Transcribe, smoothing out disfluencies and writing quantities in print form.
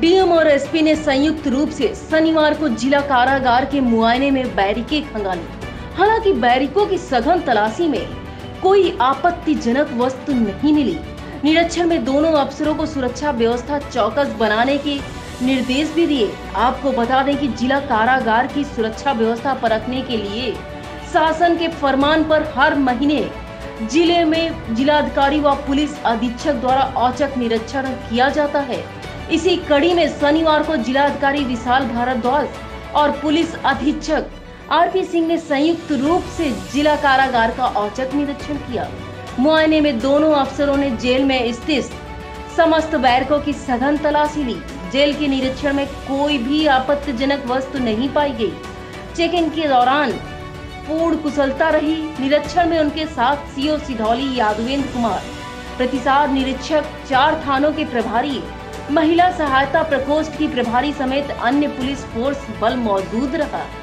DM और SP ने संयुक्त रूप से शनिवार को जिला कारागार के मुआयने में बैरिकेड खंगाली। हालांकि बैरिकों की सघन तलाशी में कोई आपत्तिजनक वस्तु नहीं मिली। निरीक्षण में दोनों अफसरों को सुरक्षा व्यवस्था चौकस बनाने के निर्देश भी दिए। आपको बता दें कि जिला कारागार की सुरक्षा व्यवस्था परखने के लिए शासन के फरमान पर हर महीने जिले में जिलाधिकारी व पुलिस अधीक्षक द्वारा औचक निरीक्षण किया जाता है। इसी कड़ी में शनिवार को जिलाधिकारी विशाल भारद्वाज और पुलिस अधीक्षक आरपी सिंह ने संयुक्त रूप से जिला कारागार का औचक निरीक्षण किया। मुआयने में दोनों अफसरों ने जेल में स्थित समस्त बैरकों की सघन तलाशी ली। जेल के निरीक्षण में कोई भी आपत्तिजनक वस्तु नहीं पाई गई। चेक इन के दौरान पूर्ण कुशलता रही। निरीक्षण में उनके साथ सीओ सिधौली यादवेंद्र कुमार, प्रतिसाद निरीक्षक, 4 थानों के प्रभारी, महिला सहायता प्रकोष्ठ की प्रभारी समेत अन्य पुलिस फोर्स बल मौजूद रहा।